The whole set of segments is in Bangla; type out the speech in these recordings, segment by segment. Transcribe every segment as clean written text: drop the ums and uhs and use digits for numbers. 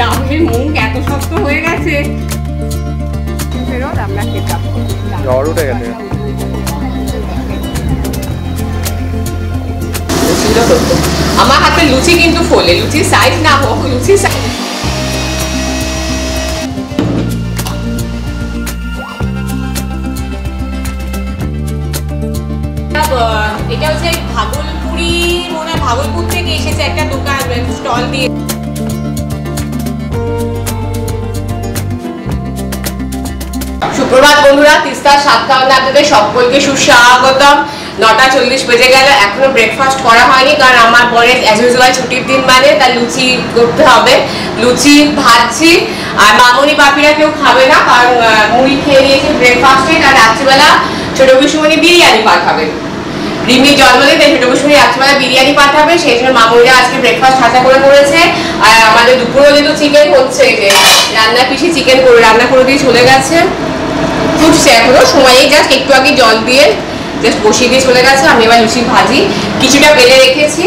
ডাবের মুখ এত শক্ত হয়ে গেছে। আমরা খেতাম ঝড় উঠে গেছে। আমার হাতে লুচি কিন্তু ফোলে, লুচির সাইজ না হোক, লুচির সাইজ এটা হচ্ছে ভাগলপুরি, মনে হয় ভাগলপুর থেকে এসেছে একটা দোকান স্টল দিয়ে। সুপ্রভাত বন্ধুরা, তিস্তার স্বাদ খাওয়াতে আপনাদের সকলকে সুস্বাগতম। 9:40 বেজে গেল, এখনো ব্রেকফাস্ট করা হয়নি, কারণ আমার বরের অ্যাজ ইউজুয়াল ছুটির দিন মানে তার লুচি করতে হবে। লুচি ভাজছি, আর মামনি বাপিরা কেউ খাবে না, কারণ মুড়ি খেয়ে নিয়েছে ব্রেকফাস্টে। আর রাত্রিবেলা ছোট কুসুমনি বিরিয়ানি পাঠাবে। রিমির জন্মদিন, তাই ছোট কুসুমনি রাত্রিবেলা বিরিয়ানি পাঠাবে, সেই জন্য মামনিরা আজকে ব্রেকফাস্ট হাতে করে করেছে। আর আমাদের দুপুরেও যেহেতু চিকেন হচ্ছে, যে রান্না পিছিয়ে চিকেন করে রান্না করে দিয়ে চলে গেছে, ফুটছে এখনো সময়, জাস্ট একটু আগে জল দিয়ে জাস্ট বসিয়ে দিয়ে চলে গেছে। আমি এবার লুচি ভাজি কিছুটা বেলে রেখেছি।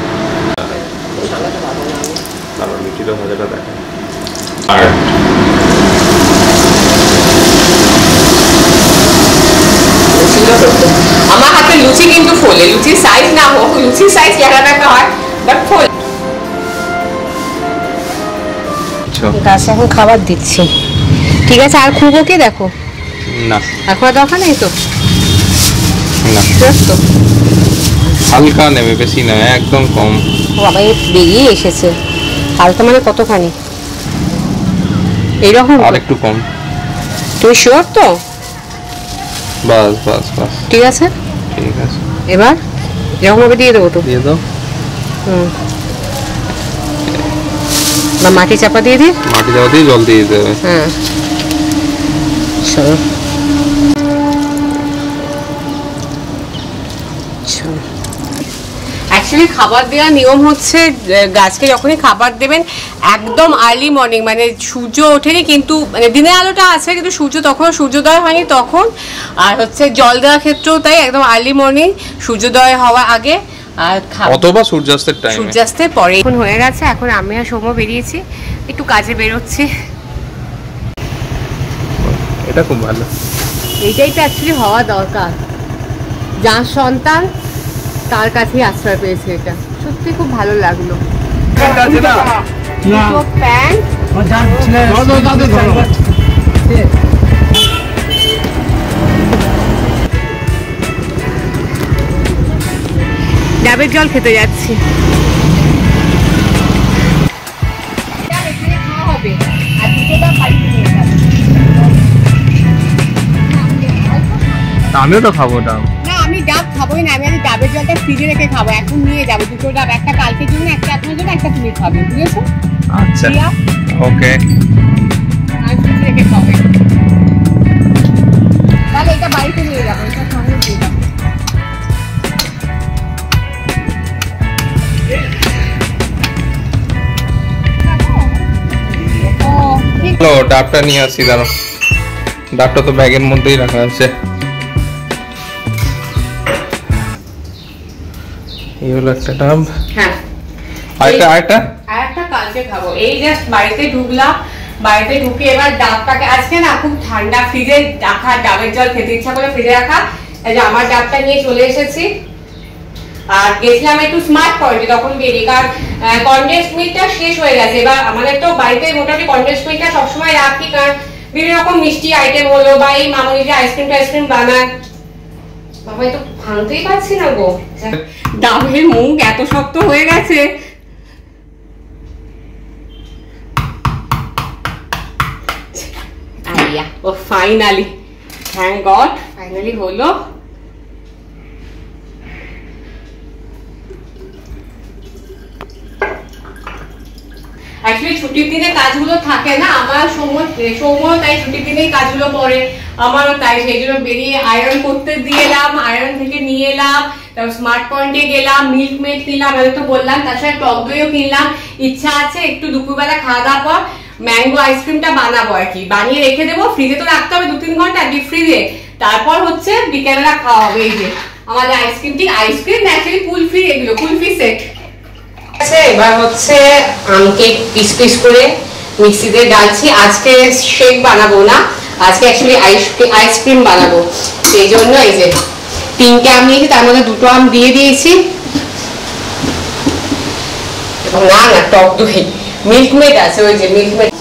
আমার হাতে লুচি কিন্তু ফোলে, লুচির সাইজ না হোক, লুচির সাইজ লেখা দেখা হয়, বাট ফোলে। গাছ এখন খাবার দিচ্ছি, ঠিক আছে। আর খুঁজো কি দেখো না, এখন দরকার নেই তো, না তো হালকা নেবে, বেশি না, একদম কম। বাবা বেরিয়ে এসেছে, হালকা মানে কতখানি এইরকম, আর একটু কম। তুমি শিওর তো? বাস বাস বাস, ঠিক আছে ঠিক আছে। এবার এরকম ভাবে দিয়ে দেবো তো? দিয়ে দাও। বা মাটি চাপা দিয়ে দিই? মাটি চাপা দিয়ে জল দিয়ে দেবে। হ্যাঁ চলো অ্যাকচুয়ালি খাবার দেওয়ার নিয়ম হচ্ছে, গাছকে যখনই খাবার দেবেন একদম আর্লি মর্নিং, মানে সূর্য ওঠেনি কিন্তু, মানে দিনের আলোটা আছে কিন্তু সূর্য তখন সূর্যোদয় হয়নি তখন। আর হচ্ছে জল দেওয়ার ক্ষেত্রেও তাই, একদম আর্লি মর্নিং সূর্যোদয় হওয়ার আগে, আর অথবা সূর্যাস্তের টাইমে, সূর্যাস্তের পরে। এখন হয়ে গেছে, এখন আমি আর সৌম্য বেরিয়েছি, একটু কাজে বেরোচ্ছি। এটা খুব ভালো, এইটাই তো অ্যাকচুয়ালি হওয়া দরকার, যার সন্তান তার কাছেই আশ্রয় পেয়েছে, এটা সত্যি খুব ভালো লাগলো। ডাবের জল খেতে যাচ্ছি। আমিও তো খাবো ডাব। না আমি ডাব খাবোই না, আমি আজ ডাবের জলটা ফ্রিজে রেখে খাবো, এখন নিয়ে যাবো দুটো ডাব, একটা কালকের জন্য, একটা আপনার জন্য, একটা তুমি খাবে, বুঝেছো? আচ্ছা ওকে, আর ফ্রিজে রেখে খাবে, তাহলে এটা বাড়িতে নিয়ে যাবো, এটা সঙ্গে দিয়ে যাবো। ডাবটা নিয়ে আসি, দাঁড়ো। ডাবটা তো ব্যাগের মধ্যেই রাখা আছে। এই হলো একটা ডাব। হ্যাঁ, আরেকটা কালকে খাবো। এই জাস্ট বাড়িতে ঢুকলাম, বাড়িতে ঢুকে এবার ডাবটাকে, আজকে না খুব ঠান্ডা, ফ্রিজে রাখা ডাবের জল খেতে ইচ্ছা করে ফ্রিজে রাখা, এই যে আমার ডাবটা নিয়ে চলে এসেছি। আর গেছিলাম একটু স্মার্ট পয়েন্টে, তখন বেরিয়ে, কারণ কনডেন্স মিল্কটা শেষ হয়ে গেছে। এবার আমাদের তো বাড়িতে মোটামুটি কনডেন্স মিল্কটা সবসময় রাখি, কারণ বিভিন্ন রকম মিষ্টি আইটেম হলো, বা এই মামনি যে আইসক্রিম বানায়, বাবা তো ভাঙতেই পারছি না গো, ডাবের মুখ এত শক্ত হয়ে গেছে। আইয়া ও ফাইনালি, থ্যাঙ্ক গড, ফাইনালি হলো। অ্যাকচুয়ালি ছুটির দিনে কাজগুলো থাকে না, আমার সময় তাই ছুটির দিনেই কাজগুলো পড়ে, আমারও তাই, সেই জন্য বেরিয়ে আয়রন করতে দিয়ে এলাম, আয়রন থেকে নিয়ে এলাম, তারপর স্মার্ট পয়েন্টে গেলাম, মিল্ক মেড কিনলাম, আমি তো বললাম, তার সাথে টক দইও কিনলাম। ইচ্ছা আছে একটু দুপুরবেলা খাওয়া দাওয়ার পর ম্যাঙ্গো আইসক্রিমটা বানাবো, আর কি বানিয়ে রেখে দেবো, ফ্রিজে তো রাখতে হবে 2-3 ঘন্টা ডিপ ফ্রিজে, তারপর হচ্ছে বিকেলবেলা খাওয়া হবে। এই যে আমাদের আইসক্রিমটি, আইসক্রিম অ্যাকচুয়ালি কুলফি, এগুলো কুলফি সেট। এবার হচ্ছে আমকে পিস পিস করে মিক্সিতে ডালছি। আজকে শেক বানাবো না, আজকে অ্যাকচুয়ালি আইসক্রিম বানাবো। সেই জন্য এই যে 3টে আম নিয়েছি, তার মধ্যে 2টো আম দিয়ে দিয়েছি। না না, টক দই মিল্কমেড আছে, ওই যে মিল্কমেড।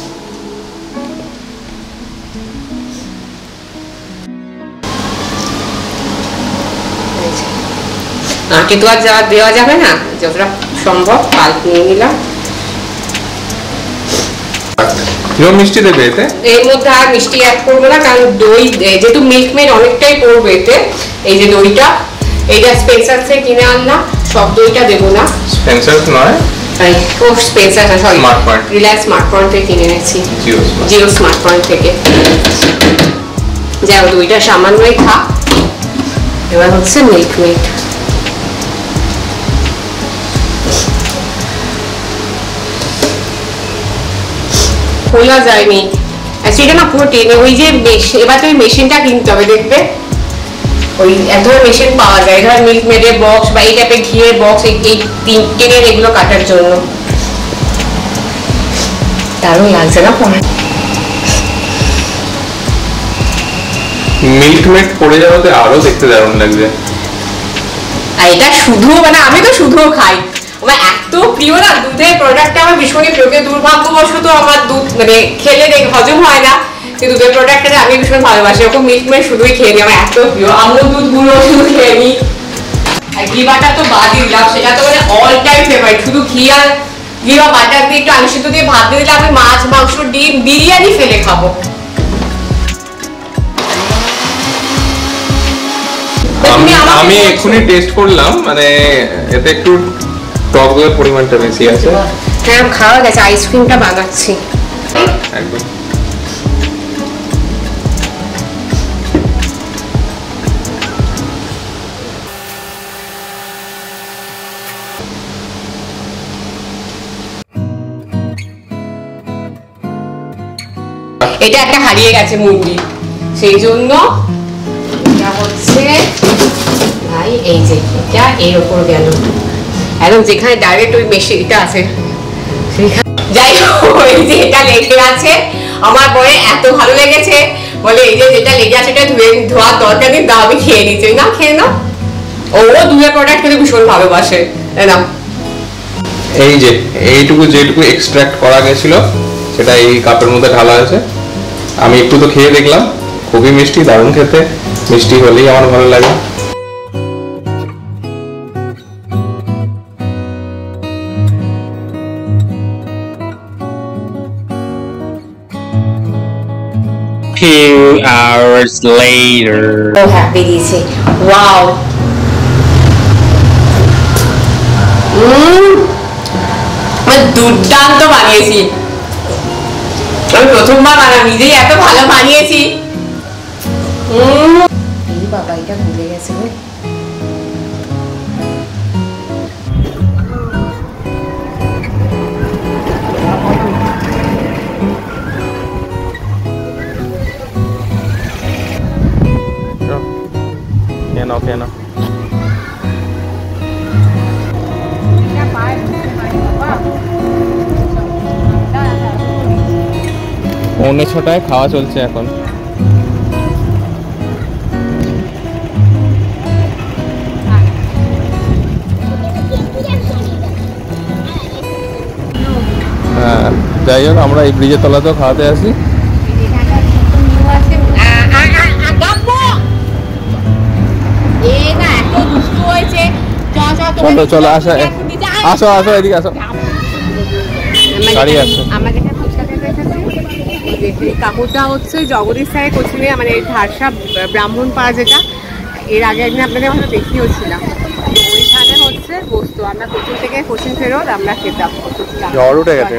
আঁকে তো আর দেওয়া যাবে না, যতটা সম্ভব পাল্প নিয়ে নিলাম। মিষ্টি দেবে এতে? এর মধ্যে আর মিষ্টি অ্যাড করবো না, কারণ দই যেহেতু মিল্কমেড অনেকটাই পড়বে এতে। এই যে দইটা, এইটা স্পেন্সার থেকে কিনে আনলাম, সব দইটা দেবো না। স্পেন্সার নয়, ও স্পেন্সার না, sorry, smart point, Reliance smart point থেকে কিনে এনেছি, জিও স্মার্ট পয়েন্ট থেকে। যাও, দইটা সামান্যই খা। এবার হচ্ছে মিল্কমেড। খোলা যায়নি সেটা না, পুরো টেনে। ওই যে এবার তো ওই মেশিনটা কিনতে হবে, দেখবে ওই এত মেশিন পাওয়া যায়, ধর মিল্কমেডের বক্স বা এই টাইপের ঘিয়ের বক্স, এই টেনের এগুলো কাটার জন্য। দারুণ লাগছে না পরে? মিল্কমেড পড়ে যাওয়াতে আরো দেখতে দারুণ লাগছে। আর এটা শুধু মানে আমি তো শুধুও খাই, আমার এত প্রিয় না দুধের প্রোডাক্টটা, আমার ভীষণই প্রিয়। দুর্ভাগ্যবশত আমার দুধ মানে খেলে হজম হয় না, কিন্তু দুধের প্রোডাক্টটা আমি ভীষণ ভালোবাসি। এরকম মিল্কমেড শুধুই খেয়ে নিই, আমার এত প্রিয়। আমুল দুধ গুঁড়ো শুধু খেয়ে নিই। আর ঘি বাটার তো বাদই দিলাম, সেটা তো মানে অল টাইম ফেভারিট। শুধু ঘি আর ঘি বা বাটার দিয়ে একটু আলু সিদ্ধ দিয়ে ভাত দিয়ে দিলে আমি মাছ, মাংস, ডিম, বিরিয়ানি ফেলে খাবো। আমি এক্ষুনি টেস্ট করলাম, মানে এতে একটু টক দইয়ের পরিমাণটা বেশি আছে। হ্যাঁ, খাওয়া গেছে। আইসক্রিমটা বানাচ্ছি একদম। এটা একটা হারিয়ে গেছে মুরগি, সেই জন্য এটা হচ্ছে ভাই, এই যে এটা এর উপর গেল একদম, যেখানে ডাইরেক্ট ওই মেশিনটা আছে সেখানে। যাই হোক, এই যে এটা লেগে আছে, আমার পরে এত ভালো লেগেছে, বলে এই যে যেটা লেগে আছে এটা ধোয়ার দরকার নেই, দাও আমি খেয়ে নিচ্ছি। না, খেয়ে নাও। ও দুধের প্রোডাক্ট খেতে ভীষণ ভালোবাসে, তাই না? এই যে এইটুকু যেটুকু এক্সট্রাক্ট করা গেছিল সেটা এই কাপের মধ্যে ঢালা আছে। আমি একটু তো খেয়ে দেখলাম, খুবই মিষ্টি, দারুণ খেতে। মিষ্টি হলেই আমার ভালো লাগে। Few hours later. ও হ্যাঁ, বেরিয়েছে। ওয়াও, দুর্দান্ত বানিয়েছি। আমি প্রথমবার বানাম, নিজেই এত ভালো বানিয়েছি। এই বাবা, এটা ভুলে গেছে। কেন পৌনে 6টায় খাওয়া চলছে এখন। হ্যাঁ, যাই হোক, আমরা এই ব্রিজের তলাতেও খাওয়াতে আসি। চলো চলো, আসো আসো আসো, এদিকে আসো। গাড়ি আসো। কাকুটা হচ্ছে জগদীশ স্যারের কোচিংয়ে, মানে ধারসা ব্রাহ্মণপাড়া, যেটা এর আগে একদিন আপনাদের হয়তো দেখিয়েছিলাম। ওইখানে হচ্ছে বসতো, আমরা কোচিং থেকে কোচিং ফেরত আমরা খেতাম। ঝড় উঠে গেছে।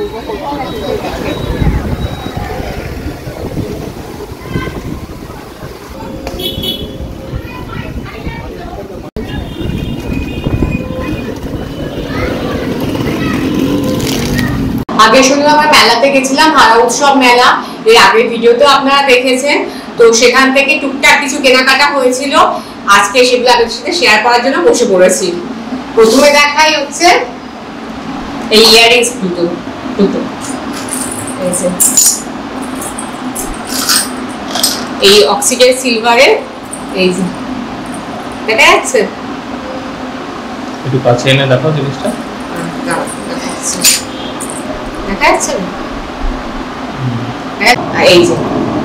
আগের সঙ্গে আমরা মেলাতে গেছিলাম, হারা উৎসব মেলা, এর আগের ভিডিওতেও আপনারা দেখেছেন। তো সেখান থেকে টুকটাক কিছু কেনাকাটা হয়েছিল, আজকে সেগুলো আপনাদের সাথে শেয়ার করার জন্য বসে পড়েছি। প্রথমে দেখাই হচ্ছে এই ইয়াররিংস, দুটো এই অক্সিডেন সিলভারের এই যে দেখা যাচ্ছে, একটু কাছে এনে দেখো জিনিসটা, দেখা যাচ্ছে এই যে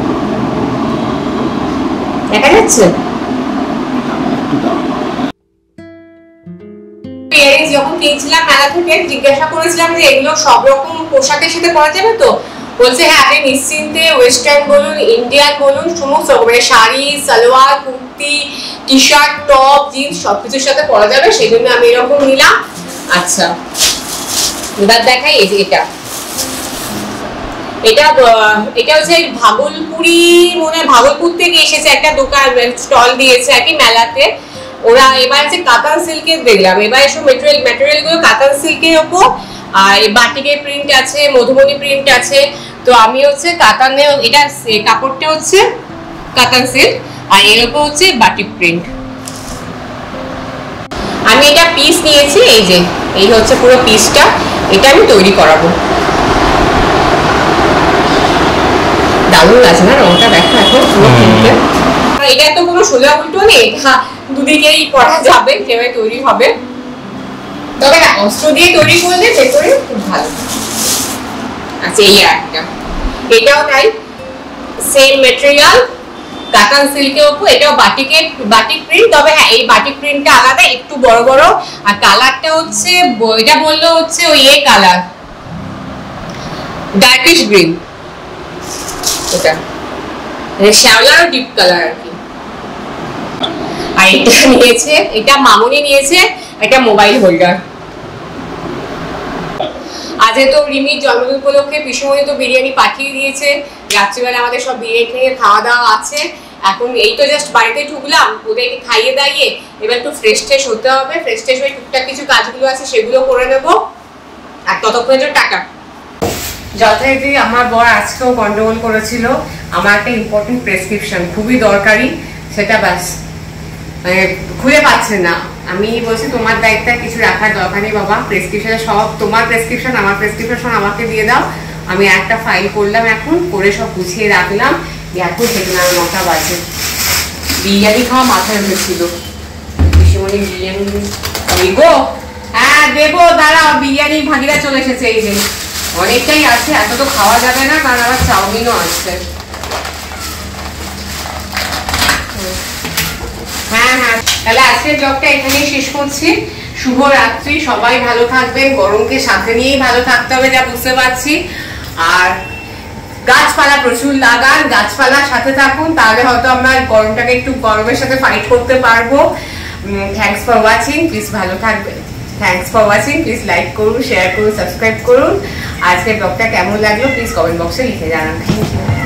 দেখা যাচ্ছে। যখন কিনছিলাম মেলা থেকে জিজ্ঞাসা করেছিলাম যে এগুলো সব রকম পোশাকের সাথে পরা যাবে তো, বলছে হ্যাঁ আপনি নিশ্চিন্তে ওয়েস্টার্ন বলুন ইন্ডিয়ান বলুন সমস্ত রকমের sari salwar kurti T shirt top jeans সবকিছুর সাথে পরা যাবে, সেই জন্য আমি এরকম নিলাম। আচ্ছা এবার দেখাই এই যে এটা এটা এটা হচ্ছে ভাগলপুরি, মনে হয় ভাগলপুর থেকে এসেছে, একটা দোকান স্টল দিয়েছে আর কি মেলাতে। ওরা এবার হচ্ছে কাতান সিল্কের দেখলাম, এবার এসব ম্যাটেরিয়াল গুলো কাতান সিল্কের ওপর, আর বাটিকের প্রিন্ট আছে, মধুবনী প্রিন্ট আছে। তো আমি হচ্ছে কাতানে, এটা কাপড়টা হচ্ছে কাতান সিল্ক আর এর ওপর হচ্ছে বাটিক প্রিন্ট। আমি এটা পিস নিয়েছি, এই যে এই হচ্ছে পুরো পিসটা, এটা আমি তৈরি করাবো। দারুণ লাগছে না রংটা, দেখো এখন পুরো প্রিন্টে। এটা তো কোনো সোজা উল্টো নেই, এটা দুদিকেই পরা যাবে, সেভাবে তৈরি হবে। তবে না অস্ত্র দিয়ে তৈরি করলে ভেতরে খুব ভালো। আচ্ছা এই একটা, এটাও তাই সেম ম্যাটেরিয়াল কাতান সিল্কের উপর, এটাও বাটিক প্রিন্ট, তবে হ্যাঁ এই বাটিক প্রিন্টটা আলাদা, একটু বড় বড়, আর কালারটা হচ্ছে এটা বললো হচ্ছে ওই কালার ডার্কিশ গ্রিন, এটা শ্যাওলার ডিপ কালার আর কি। আর এটা নিয়েছে, এটা মামুনি নিয়েছে একটা মোবাইল হোল্ডার। আজকে তো রিমির জন্মদিন উপলক্ষে পিসুমণি তো বিরিয়ানি পাঠিয়ে দিয়েছে, রাত্রিবেলা আমাদের সব বিরিয়ানি খেয়ে খাওয়া দাওয়া আছে। এখন এই তো জাস্ট বাড়িতে ঢুকলাম, ওদেরকে খাইয়ে দাইয়ে এবার একটু ফ্রেশ ট্রেশ হতে হবে, ফ্রেশ ট্রেশ হয়ে টুকটাক কিছু কাজগুলো আছে সেগুলো করে নেবো, আর ততক্ষণের জন্য টাকা। যথারীতি আমার বর আজকেও গন্ডগোল করেছিল, আমার একটা ইম্পর্টেন্ট প্রেসক্রিপশন খুবই দরকারি, সেটা ব্যাস মানে খুঁজে পাচ্ছে না। আমি বলছি তোমার দায়িত্ব কিছু রাখার দরকার নেই বাবা, প্রেসক্রিপশনে সব তোমার প্রেসক্রিপশন আমার প্রেসক্রিপশন আমাকে দিয়ে দাও। আমি একটা ফাইল করলাম, এখন করে সব গুছিয়ে রাখলাম। এখন সেদিন আর 9টা বাজে, বিরিয়ানি খাওয়া মাথায় হয়েছিল, পিসিমণি বিরিয়ানি গো, হ্যাঁ দেবো দাঁড়াও, বিরিয়ানি ভাগিরা চলে এসেছে, এই যে অনেকটাই আছে, এত তো খাওয়া যাবে না কারণ আবার চাউমিনও আসছে। হ্যাঁ হ্যাঁ তাহলে আজকের ব্লগটা এখানেই শেষ করছি। শুভ রাত্রি, সবাই ভালো থাকবেন, গরমকে সাথে নিয়েই ভালো থাকতে হবে যা বুঝতে পারছি। আর গাছপালা প্রচুর লাগান, গাছপালার সাথে থাকুন, তাহলে হয়তো আমরা গরমটাকে একটু গরমের সাথে ফাইট করতে পারবো। থ্যাংকস ফর ওয়াচিং, প্লিজ ভালো থাকবেন। Thanks for watching, please like করুন, শেয়ার করুন, সাবস্ক্রাইব করুন। আজকের ব্লগটা কেমন লাগলো প্লিজ কমেন্ট বক্সে লিখে জানান। Thank you.